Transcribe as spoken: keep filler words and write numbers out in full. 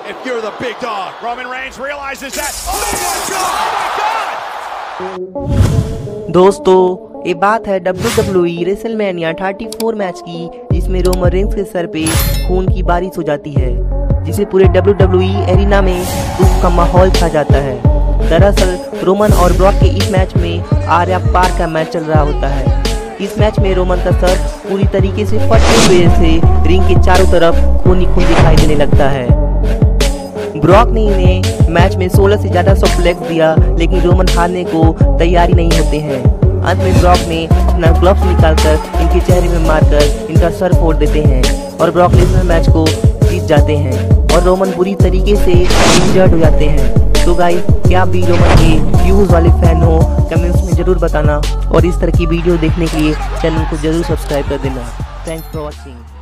if you're the big dog. Roman Reigns realizes that. Oh my God! Oh my God! दोस्तों, ये बात है W W E WrestleMania चौंतीस match की, जिसमें रोमन रेंस के सर पे खून की बारिश हो जाती है, जिसे पूरे डब्ल्यू डब्ल्यू ई एरिना में दुख का माहौल छा जाता है। दरअसल रोमन और ब्रॉक के इस मैच में आर्या पार का मैच चल रहा होता है। इस मैच में रोमन का सर पूरी तरीके से फटने की वजह से रिंग के चारों तरफ खून ही खून दिखाई देने लगता है। ब्रॉक ने इन्हें मैच में सोलह से ज्यादा सुप्लेक्स दिया, लेकिन रोमन हारने को तैयारी नहीं होते हैं। अंत में ब्रॉक ने अपना ग्लव्स निकालकर इनके चेहरे में मारकर इनका सर फोड़ देते हैं और ब्रॉक लेसनर मैच को जीत जाते हैं और रोमन बुरी तरीके से इंजर्ड हो जाते हैं। तो गाइस, क्या आप भी रोमन के व्यूज वाले फैन हो? कमेंट्स में जरूर बताना और इस तरह की वीडियो देखने के लिए चैनल को जरूर सब्सक्राइब कर देना। Thanks for watching.